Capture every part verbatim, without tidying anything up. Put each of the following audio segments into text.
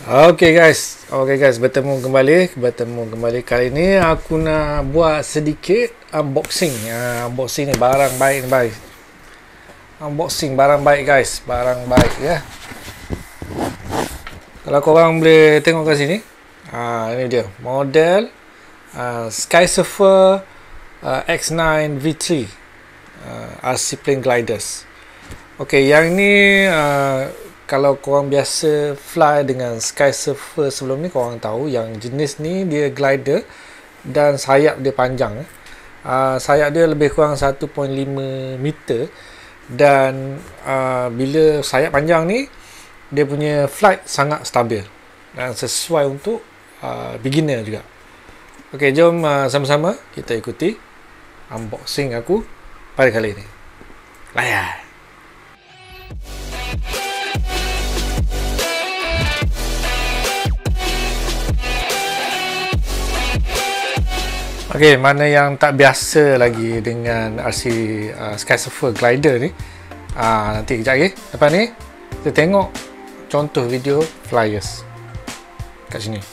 Okay guys, okay guys, bertemu kembali, bertemu kembali. Kali ni aku nak buat sedikit unboxing. Uh, unboxing ni barang baik ni baik. Unboxing barang baik guys, barang baik ya. Kalau korang boleh tengok kat sini, uh, ini dia model uh, Skysurfer uh, X nine V three uh, R C Plane Gliders. Okay, yang ni uh, kalau korang biasa fly dengan Skysurfer sebelum ni, korang tahu yang jenis ni dia glider dan sayap dia panjang. Uh, sayap dia lebih kurang satu perpuluhan lima meter dan uh, bila sayap panjang ni, dia punya flight sangat stabil dan sesuai untuk uh, beginner juga. Ok, jom uh, sama-sama kita ikuti unboxing aku pada kali ini. Layan! Ok, mana yang tak biasa lagi dengan R C uh, Skysurfer Glider ni, uh, nanti kejap lagi. Lepas ni kita tengok contoh video flyers kat sini.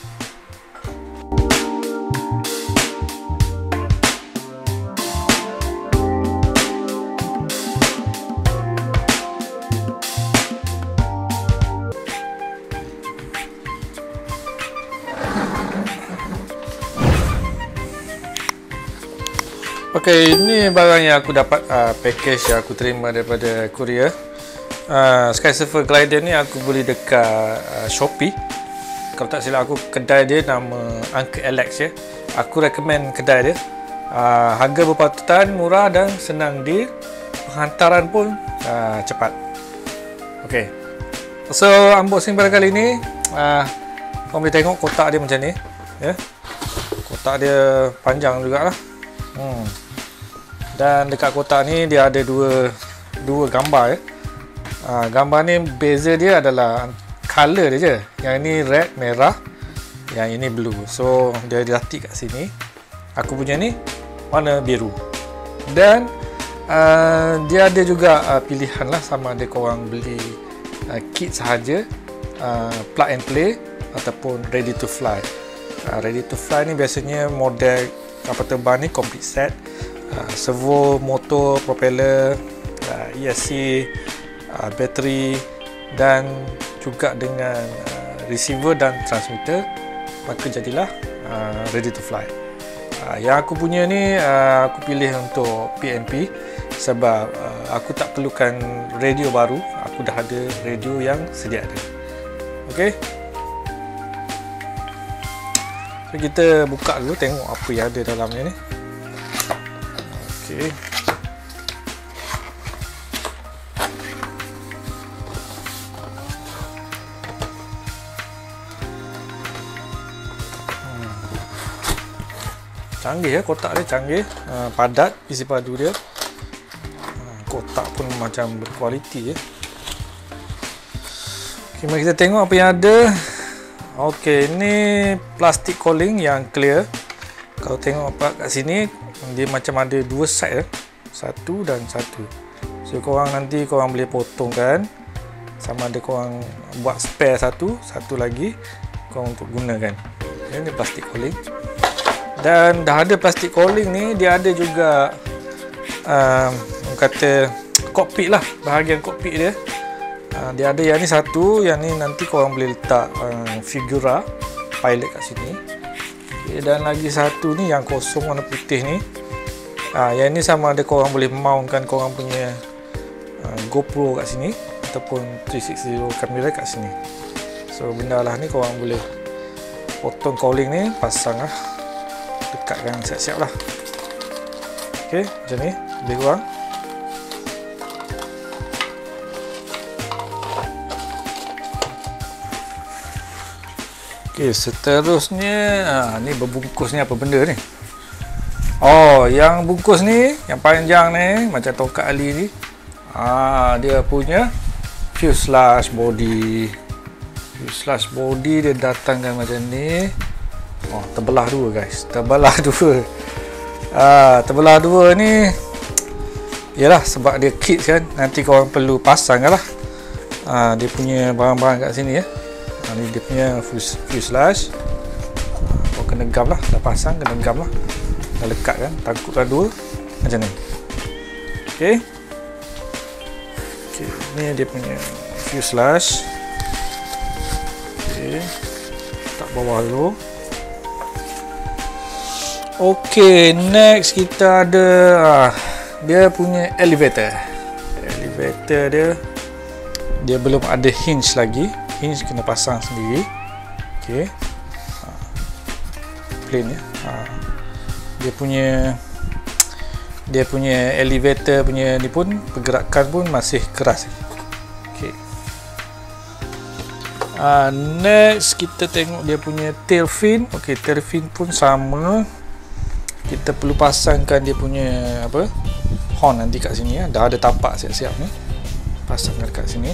Ok, ini barang yang aku dapat, uh, package yang aku terima daripada courier. uh, Skysurfer Glider ni aku beli dekat uh, Shopee. Kalau tak silap aku, kedai dia nama Uncle Alex ya. Aku recommend kedai dia. uh, Harga berpatutan, murah dan senang di penghantaran pun uh, cepat. Ok, so unboxing pada kali ni, uh, korang boleh tengok kotak dia macam ni ya. Kotak dia panjang jugalah. Hmm. Dan dekat kotak ni dia ada dua dua gambar ya. Ha, gambar ni beza dia adalah color dia je. Yang ini red merah, yang ini blue. So dia diletak kat sini. Aku punya ni warna biru. Dan uh, dia ada juga uh, pilihan lah, sama ada korang beli uh, kit sahaja, uh, plug and play ataupun ready to fly. Uh, ready to fly ni biasanya model kapal terbang ni complete set, uh, servo, motor, propeller, uh, E S C, uh, bateri dan juga dengan uh, receiver dan transmitter, maka jadilah uh, ready to fly. Uh, yang aku punya ni uh, aku pilih untuk P N P sebab uh, aku tak perlukan radio baru, aku dah ada radio yang sedia ada. Okey. So, kita buka dulu, tengok apa yang ada dalamnya ni. Okey. Hmm. Canggih ya, kotak dia canggih, uh, padat isi padu dia. Uh, kotak pun macam berkualiti ya. Okey, mari kita tengok apa yang ada. Okey, ini plastik cowling yang clear. Kalau tengok apa kat sini, dia macam ada dua side ya. Satu dan satu. So korang nanti korang boleh potong kan. Sama ada korang buat spare satu, satu lagi korang untuk gunakan. Ini plastik cowling. Dan dah ada plastik cowling ni, dia ada juga um, kata kokpit lah, bahagian kokpit dia. Uh, dia ada yang ni satu, yang ni nanti korang boleh letak uh, figura pilot kat sini. Okay, dan lagi satu ni yang kosong warna putih ni. Uh, yang ni sama ada korang boleh mountkan korang punya uh, GoPro kat sini ataupun three sixty kamera kat sini. So benda lah ni korang boleh potong cowling ni, pasang lah, dekatkan siap-siap lah. Ok, macam ni lebih kurang. Okay, seterusnya, ha, ni berbungkus ni apa benda ni? Oh, yang bungkus ni, yang panjang ni, macam tongkat ali ni, ha, dia punya fuselage body. Fuselage body dia datangkan macam ni. Oh, terbelah dua guys, terbelah dua. Ha, terbelah dua ni, yalah sebab dia kit kan, nanti korang perlu pasang kan lah. Ha, dia punya barang-barang kat sini ya. Ha, ni dia punya fuselage. Kau kena gam lah, dah pasang kena gam lah. Dah lekat kan, tangkupkan dua macam ni. Okey. Okey, ni dia punya fuselage. Okey. Tak bawah dulu. Okey, next kita ada ah, dia punya elevator. Elevator dia dia belum ada hinge lagi. Hinge kena pasang sendiri. Okey. Ha. Plain ya. Ha. Dia punya dia punya elevator punya ni pun pergerakan pun masih keras. Okey. Uh, next kita tengok dia punya tail fin. Okey, tail fin pun sama. Kita perlu pasangkan dia punya apa? Horn nanti kat sini ya. Dah ada tapak siap-siap ni. Pasangkan dekat sini.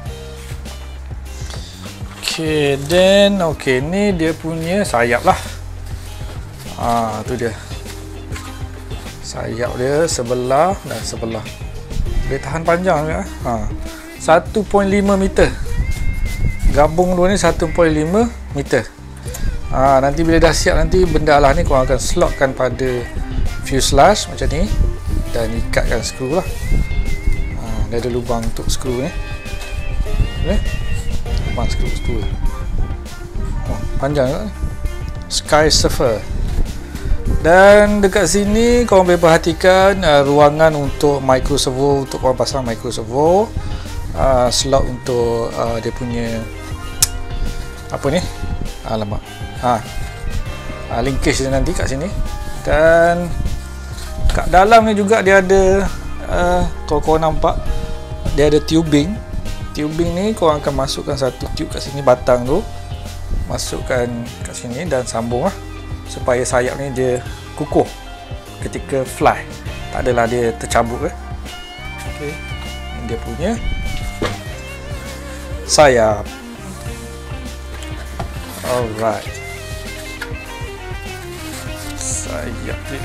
Okey, then okey ni dia punya sayap lah. Ah, tu dia. Sayap dia sebelah dan sebelah. Boleh tahan panjang juga. Ha. satu perpuluhan lima meter. Gabung dua ni satu perpuluhan lima meter. Ha, nanti bila dah siap nanti benda lah ni korang akan slotkan pada fuselage macam ni dan ikatkan skru lah. Ha, dia ada lubang untuk skru ni. Boleh? Lubang skru skru. Oh, panjang juga ni. Sky Surfer. Dan dekat sini korang boleh perhatikan uh, ruangan untuk micro servo, untuk korang pasang micro servo, uh, slot untuk uh, dia punya apa ni? Alamak. Ha. Uh, linkage dia nanti kat sini. Dan kat dalam ni juga dia ada uh, kalau korang nampak dia ada tubing. Tubing ni korang akan masukkan satu tube kat sini, batang tu. Masukkan kat sini dan sambung lah supaya sayap ni dia kukuh ketika fly, tak adalah dia tercabut ke. Okey, ini dia punya sayap. Alright, sayap dia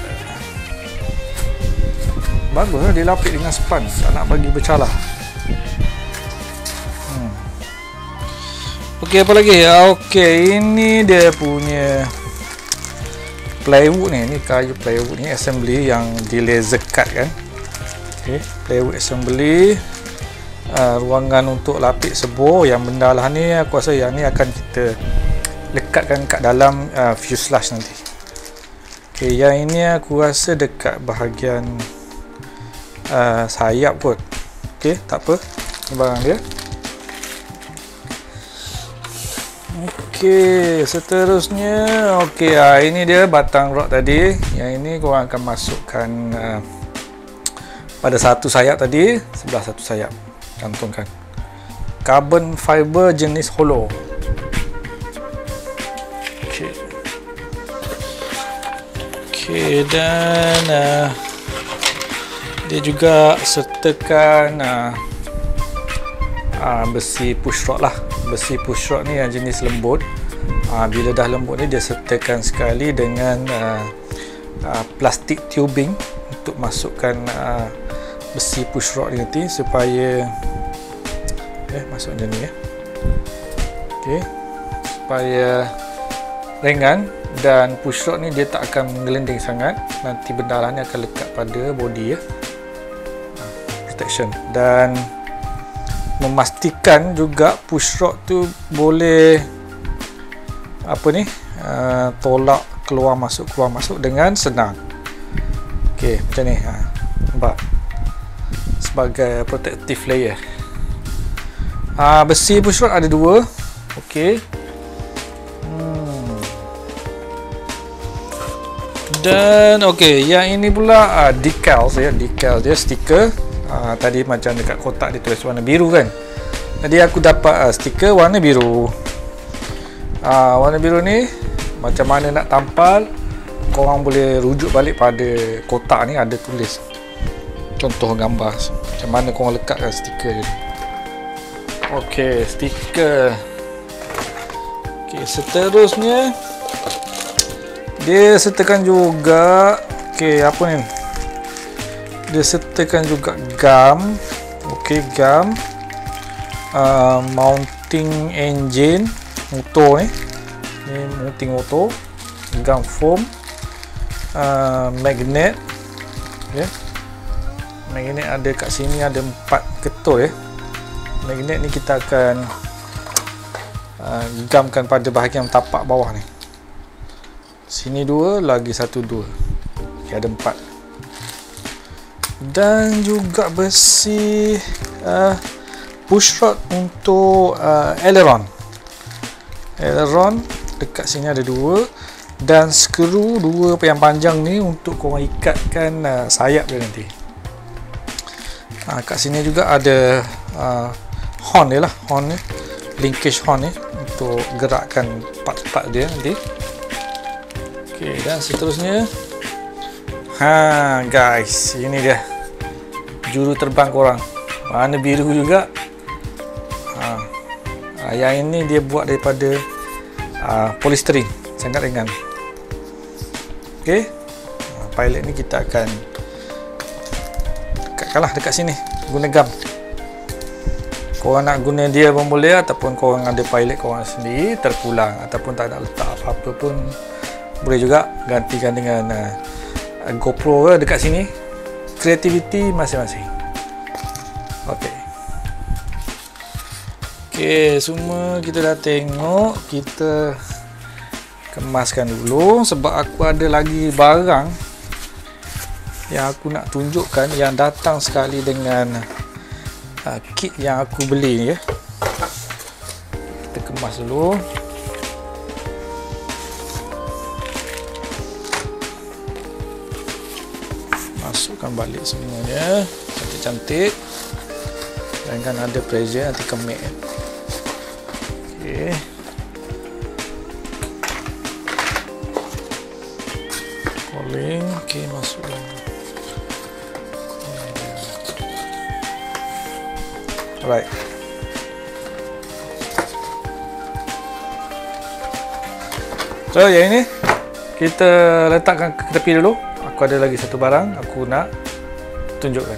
bagus lah, dia lapik dengan span, tak nak bagi bercalah. hmm. Okey, apa lagi? Okey, ini dia punya plywood ni, ni kayu plywood ni assembly yang di laser cut kan. Okey, plywood assembly, uh, ruangan untuk lapik sebur. Yang benda lah ni aku rasa yang ni akan kita lekatkan kat dalam uh, fuselage nanti. Okey, yang ini aku rasa dekat bahagian uh, sayap kot. Okey, tak apa, ni barang dia. Okey, seterusnya okey, ah, ini dia batang rod tadi. Yang ini korang akan masukkan uh, pada satu sayap tadi, sebelah satu sayap. Cantumkan carbon fiber jenis hollow. Okey. Okey, dan uh, dia juga sertakan uh, uh, besi push rod lah. Besi push rod ni yang jenis lembut. Ha, bila dah lembut ni dia sertakan sekali dengan uh, uh, plastik tubing untuk masukkan uh, besi push rod ni nanti supaya eh masuk macam ni ya. Okey, supaya ringan dan push rod ni dia tak akan menggelinding sangat. Nanti benda lah ni akan lekat pada body ya. Ha, protection dan memastikan juga push rod tu boleh apa ni uh, tolak keluar masuk keluar masuk dengan senang. Okey, macam ni ha, nampak sebagai protective layer. Uh, besi push rod ada dua. Okey, hmm. dan okey, yang ini pula uh, decals ya, decal dia stiker. Uh, tadi macam dekat kotak dia tulis warna biru kan. Jadi aku dapat uh, stiker warna biru. Uh, warna biru ni macam mana nak tampal, korang boleh rujuk balik pada kotak ni, ada tulis contoh gambar macam mana korang lekatkan stiker ni. Okey, stiker. Okey, seterusnya dia sertakan juga okey, apa ni? Dia sertakan juga gam. Okey, gam uh, mounting engine. motor ni. Ni mounting motor, gum foam, uh, magnet. Ya. Magnet ada kat sini, ada empat ketul ya. Magnet ni kita akan uh, gamkan pada bahagian tapak bawah ni. Sini dua, lagi satu dua. Okay, ada empat. Dan juga besi uh, push rod untuk uh, aileron. Aileron dekat sini ada dua, dan skru dua yang panjang ni untuk korang ikatkan uh, sayap dia nanti. Ha, kat sini juga ada uh, horn dia lah, horn ni, linkage horn ni untuk gerakkan part-part dia nanti. Okey, dan seterusnya, ha guys, ini dia juru terbang korang, warna biru juga. Ha, yang ini dia buat daripada uh, polystyrene, sangat ringan. Okey, pilot ni kita akan dekatkanlah dekat sini guna gam. Korang nak guna dia pun boleh, ataupun korang ada pilot korang sendiri terpulang, ataupun tak nak letak apa-apa pun boleh juga. Gantikan dengan uh, GoPro dekat sini, kreativiti masing-masing. Okey. Okey, semua kita dah tengok. Kita kemaskan dulu, sebab aku ada lagi barang yang aku nak tunjukkan yang datang sekali dengan uh, kit yang aku beli ni ya. Kita kemas dulu. Masukkan balik semuanya cantik-cantik, jangan ada pressure nanti kemik. Okey, calling. Okey, masukkan. Alright. So yang ini kita letakkan ke tepi dulu. Aku ada lagi satu barang aku nak tunjukkan.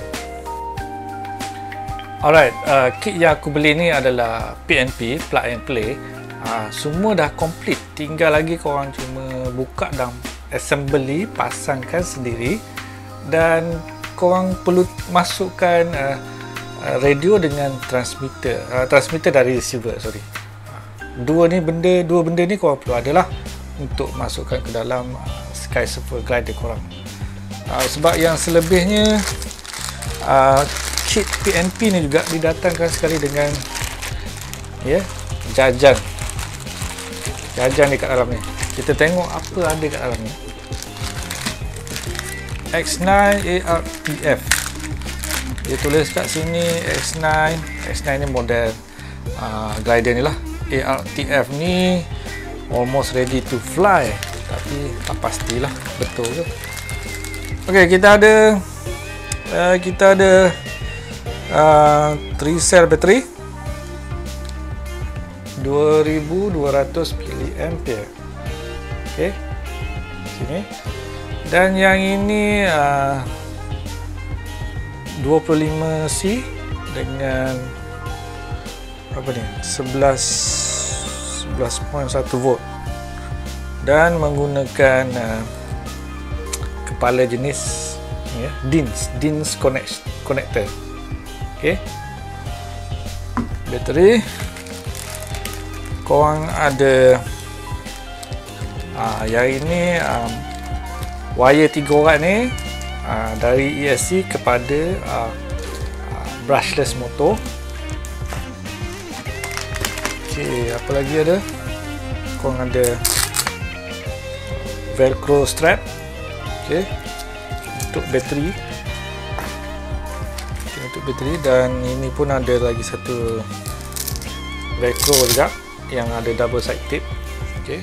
Alright, uh, kit yang aku beli ni adalah P N P, plug and play. Uh, semua dah complete, tinggal lagi korang cuma buka dan assembly, pasangkan sendiri, dan korang perlu masukkan uh, radio dengan transmitter, uh, transmitter dari receiver, sorry. Dua ni benda, dua benda ni korang perlu adalah untuk masukkan ke dalam uh, SkySurfer Glider korang. Uh, sebab yang selebihnya uh, kit P N P ni juga didatangkan sekali dengan ya, yeah, jajan. Jajan dekat dalam ni. Kita tengok apa ada kat dalam ni. X nine A R T F. Dia tulis kat sini X nine. X nine ni model uh, glider ni lah. A R T F ni almost ready to fly, tapi tak pastilah betul ke. Okey, kita ada uh, kita ada uh, three cell battery dua ribu dua ratus miliampere. Okey, sini. Dan yang ini uh, dua puluh lima C dengan apa ni, sebelas koma satu volt, dan menggunakan uh, kepala jenis ya, D I N S D I N S connect, connector. Okey, bateri korang ada uh, yang ini um, wire tiga orang ni uh, dari E S C kepada uh, uh, brushless motor. Okey, apa lagi ada? Korang ada velcro strap. Okey, untuk bateri. Okay, untuk bateri, dan ini pun ada lagi satu velcro juga yang ada double side tape. Okey.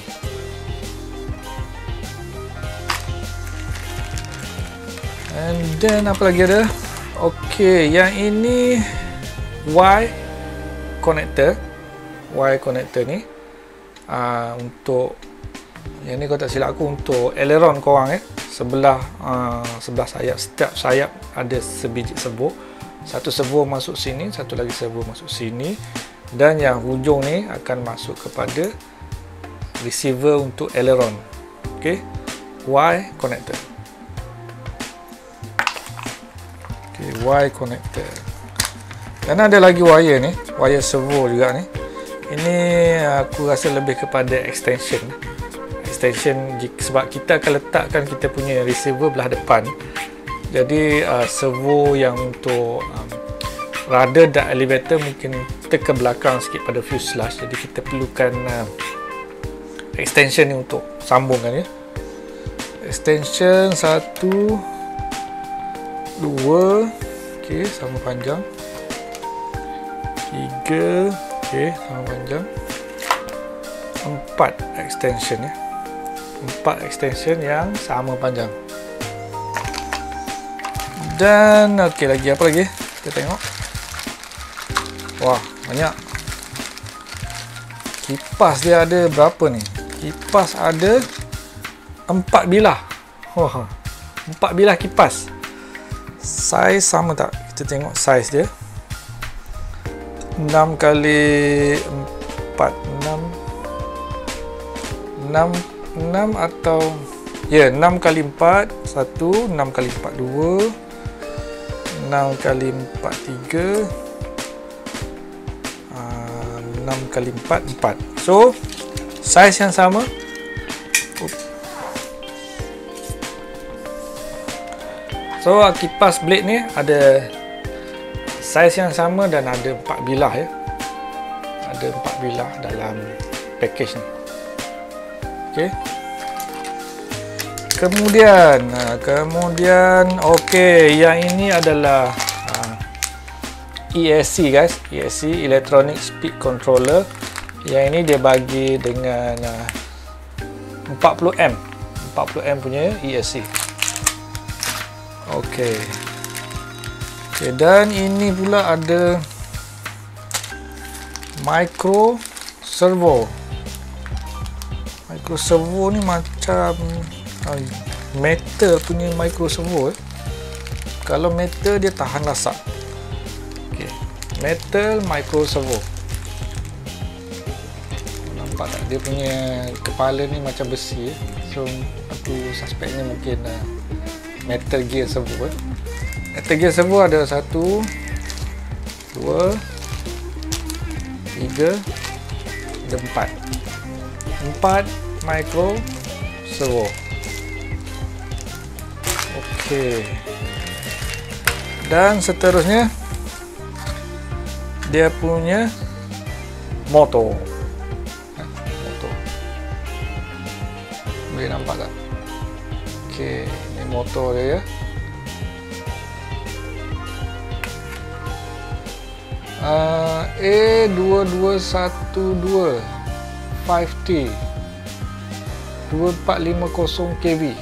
And then apa lagi ada? Okey, yang ini Y connector. Y connector ni uh, untuk yang ni, kalau tak silap aku, untuk aileron korang eh. Sebelah uh, sebelah sayap, setiap sayap ada sebiji servo. Satu servo masuk sini, satu lagi servo masuk sini. dan yang hujung ni akan masuk kepada receiver untuk aileron. Okey, Y connector. Okey, Y connector. Dan ada lagi wire ni, wire servo juga ni. Ini aku rasa lebih kepada extension. Extension sebab kita akan letakkan kita punya receiver belah depan. Jadi uh, servo yang untuk um, rudder dan elevator mungkin kita ke belakang sikit pada fuselage. Jadi kita perlukan uh, extension ni untuk sambungkan ya. Extension satu, dua, okey, sama panjang. Tiga, okey, sama panjang. Empat extension ya. Empat extension yang sama panjang. Dan okey, lagi apa lagi? Kita tengok. Wah, banyak. Kipas dia ada berapa ni? Kipas ada empat bilah. Wah, empat bilah kipas. Saiz sama tak? Kita tengok saiz dia. enam kali empat, enam. enam enam atau ya, yeah, enam kali empat satu, enam kali empat dua, enam kali empat tiga, uh, enam kali empat empat. So saiz yang sama. So kipas blade ni ada saiz yang sama dan ada empat bilah ya. Ada empat bilah dalam package ni. Okey. Kemudian, kemudian okey, yang ini adalah uh, E S C guys, E S C Electronic Speed Controller. Yang ini dia bagi dengan uh, empat puluh amp, empat puluh amp punya E S C. Okey. Okey, dan ini pula ada micro servo. Micro servo ni macam uh, metal punya micro servo eh. Kalau metal dia tahan lasak. Okey, metal micro servo. Nampak tak dia punya kepala ni macam besi eh. So aku suspectnya mungkin uh, metal gear servo eh. Metal gear servo ada satu, dua, tiga, dan empat. Empat micro servo. Okey. Dan seterusnya dia punya motor. Motor. Boleh nampak tak? Okey, ini motor dia ya. Uh, A dua dua satu dua lima T dua empat lima kosong K V.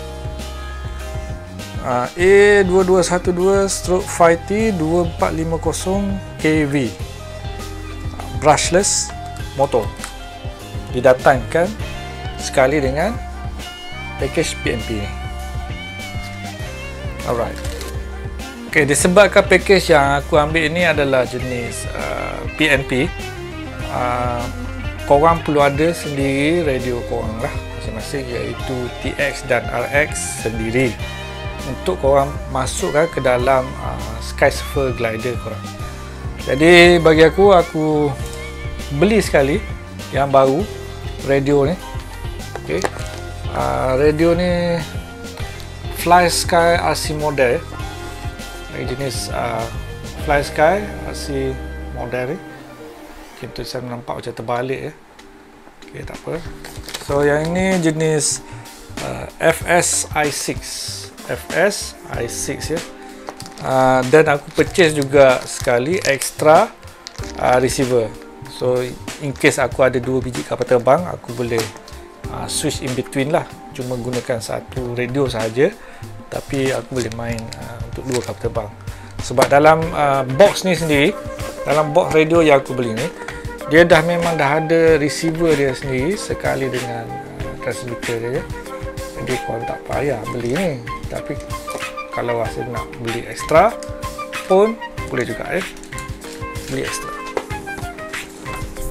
uh, A dua dua satu dua lima T dua empat lima kosong K V. uh, Brushless motor didatangkan sekali dengan package P N P ni. Alright. Okay, disebabkan package yang aku ambil ini adalah jenis uh, P N P, uh, korang perlu ada sendiri radio korang lah masing-masing, iaitu T X dan R X sendiri untuk korang masukkan ke dalam uh, Skysurfer glider korang. Jadi bagi aku, aku beli sekali yang baru radio ni. Okay. Uh, radio ni Fly Sky R C model, jenis uh, Fly Sky R C model ni. Mungkin tulisan nampak macam terbalik ya. Okay, tak apa. So yang ini jenis uh, F S I six, F S I six ya. Uh, dan aku purchase juga sekali extra uh, receiver. So in case aku ada dua biji kapal terbang, aku boleh uh, switch in between lah. Cuma gunakan satu radio sahaja, tapi aku boleh main uh, untuk dua kapal terbang. Sebab dalam uh, box ni sendiri, dalam box radio yang aku beli ni, dia dah memang dah ada receiver dia sendiri sekali dengan uh, transmitter dia. Jadi korang tak payah beli ni. Tapi kalau rasa nak beli extra pun boleh juga ya. Beli extra.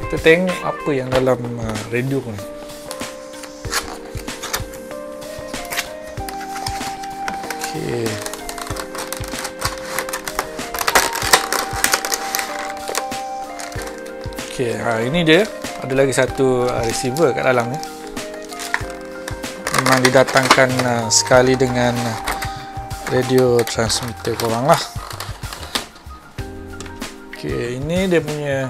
Kita tengok apa yang dalam uh, radio ni. Okey. Okey, ha, ini dia. Ada lagi satu uh, receiver kat dalam ni. Memang didatangkan uh, sekali dengan uh, radio transmitter korang lah. Okey, ini dia punya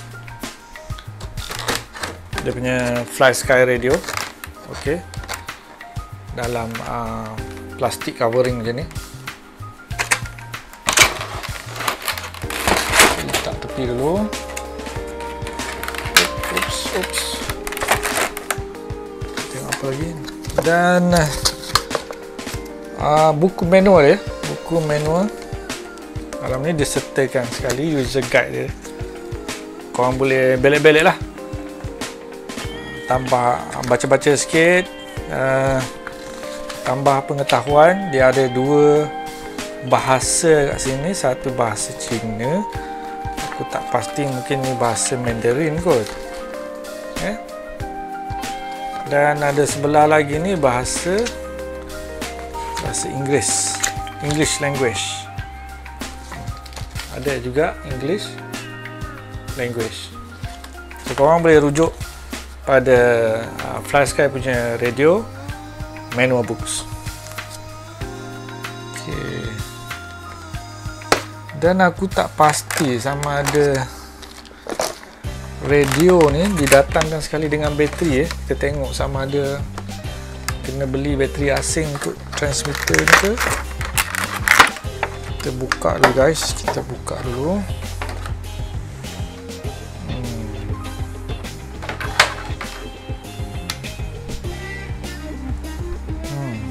dia punya Fly Sky radio. Okey, dalam uh, plastik covering macam ni. Letak tepi dulu. Oops, oops. Tengok apa lagi. Dan uh, buku manual dia, buku manual dalam ni disertakan sekali user guide dia. Korang boleh belek-belek lah, tambah baca-baca sikit, uh, tambah pengetahuan. Dia ada dua bahasa kat sini, satu bahasa Cina, aku tak pasti, mungkin ni bahasa Mandarin kot, eh? Dan ada sebelah lagi ni bahasa bahasa Inggeris, English language. Ada juga English language. So korang boleh rujuk pada uh, Fly Sky punya radio manual books. Okay. Dan aku tak pasti sama ada radio ni didatangkan sekali dengan bateri eh. Kita tengok sama ada kena beli bateri asing untuk transmitter ni ke. Kita buka dulu guys, kita buka dulu. Hmm. Hmm.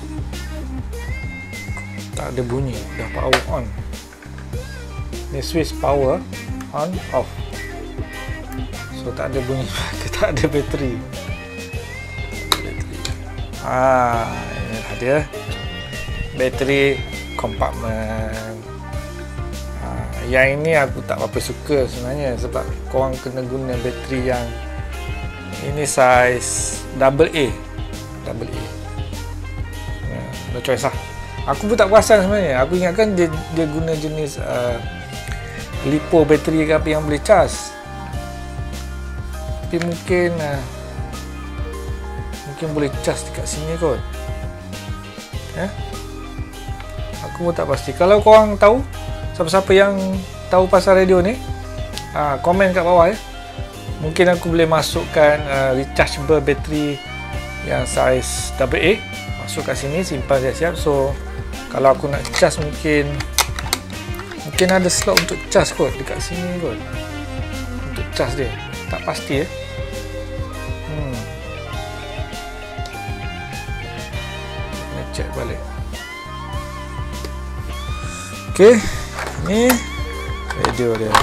Tak ada bunyi, dah power on. Ni switch power on off. So tak ada bunyi, tak ada bateri. bateri. Ah, ini dia. Bateri kompartmen. Ah, yang ini aku tak apa suka sebenarnya, sebab korang kena guna bateri yang ini size double A. Double A. Ya, no choice lah. Aku pun tak perasan sebenarnya. Aku ingatkan dia dia guna jenis uh, lipo bateri ke apa yang boleh charge. Tapi mungkin uh, mungkin boleh charge dekat sini kot. Eh? Aku pun tak pasti. Kalau korang tahu, siapa-siapa yang tahu pasal radio ni, uh, komen kat bawah ya. Mungkin aku boleh masukkan uh, rechargeable bateri yang size double A, masuk kat sini, simpan siap-siap. So kalau aku nak charge, mungkin mungkin ada slot untuk charge kot dekat sini kot, untuk charge dia. Tak pasti ya. Hmm. Nak check balik. Okey, ni radio dia.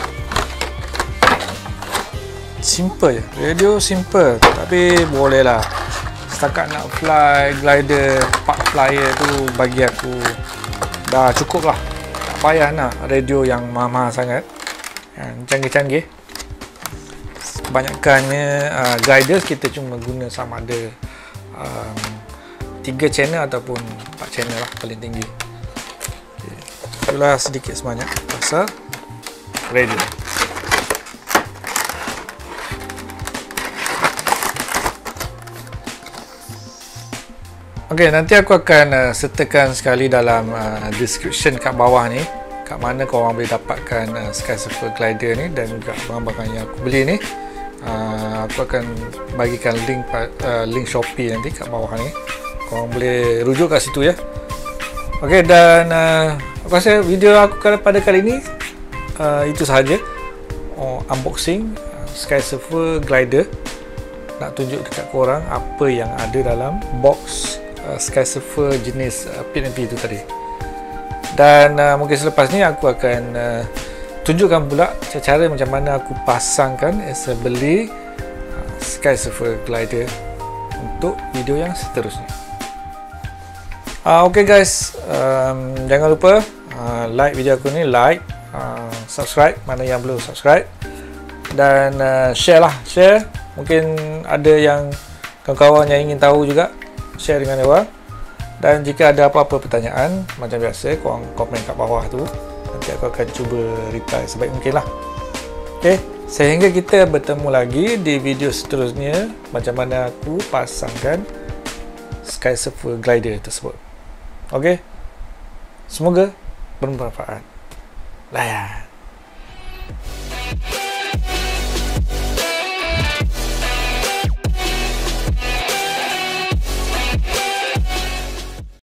Simple je, radio simple, tapi boleh lah. Setakat nak fly glider, park flyer tu bagi aku dah cukup lah. Tak payah nak radio yang mahal-mahal sangat, yang canggih-canggih. Kebanyakannya uh, gliders kita cuma guna sama ada um, tiga channel ataupun empat channel lah paling tinggi. Okay. Itulah sedikit sebanyak pasal radio. Okey, nanti aku akan uh, sertakan sekali dalam uh, description kat bawah ni, kat mana korang boleh dapatkan uh, Skysurfer Glider ni dan juga barang-barang yang aku beli ni. Uh, aku akan bagikan link uh, link Shopee nanti kat bawah ni. Korang boleh rujuk kat situ ya. Okey, dan uh, aku rasa video aku pada kali ni uh, itu sahaja. Oh, unboxing uh, Skysurfer Glider. Nak tunjuk dekat korang apa yang ada dalam box uh, Skysurfer jenis uh, P and P itu tadi. Dan uh, mungkin selepas ni aku akan uh, tunjukkan pula cara macam mana aku pasangkan assembly uh, Skysurfer Glider untuk video yang seterusnya. Uh, ok guys, um, jangan lupa uh, like video aku ni, like, uh, subscribe mana yang belum subscribe, dan uh, share lah, share. Mungkin ada yang kawan-kawan yang ingin tahu juga, share dengan dia. Dan jika ada apa-apa pertanyaan, macam biasa, korang komen kat bawah tu. Nanti aku akan cuba reply sebaik mungkin lah. Okay, sehingga kita bertemu lagi di video seterusnya, macam mana aku pasangkan Skysurfer glider tersebut. Okay, semoga bermanfaat. Layan.